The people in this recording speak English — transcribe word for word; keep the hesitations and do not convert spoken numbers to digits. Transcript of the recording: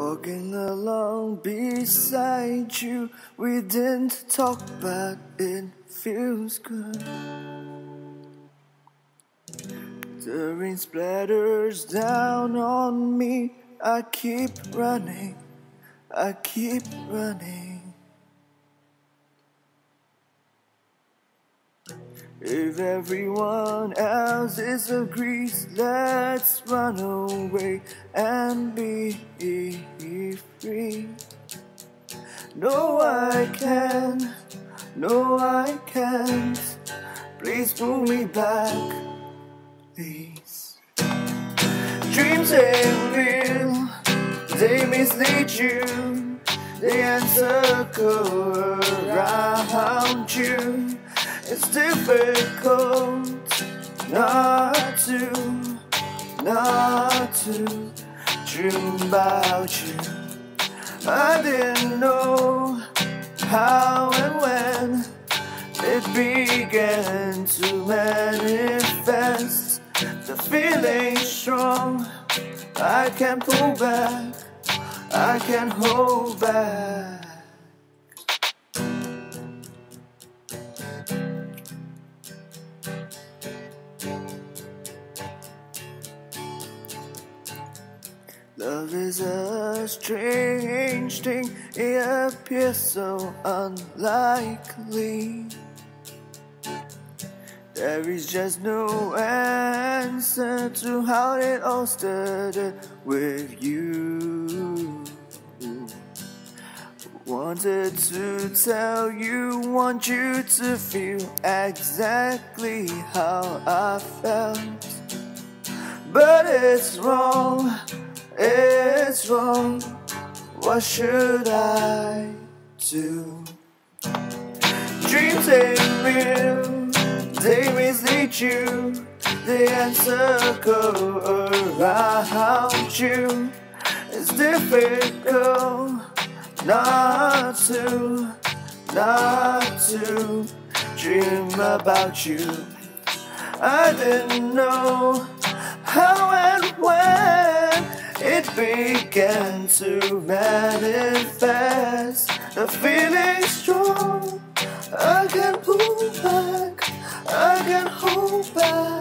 Walking along beside you, we didn't talk, but it feels good. The rain splatters down on me. I keep running, I keep running. If everyone else disagrees, let's run away and be free. No, I can't, no, I can't. Please pull me back, please. Dreams ain't real, they mislead you. They encircle around you. It's difficult not to, not to dream about you. I didn't know how and when it began to manifest. The feeling's strong, I can't pull back, I can't hold back. Love is a strange thing, it appears so unlikely. There is just no answer to how it all started with you. Wanted to tell you, want you to feel exactly how I felt, but it's wrong. It's wrong, what should I do? Dreams ain't real, they mislead you. They encircle around you. It's difficult not to, not to dream about you. I didn't know how and when it began to manifest. The feeling's strong, I can't pull back, I can't hold back.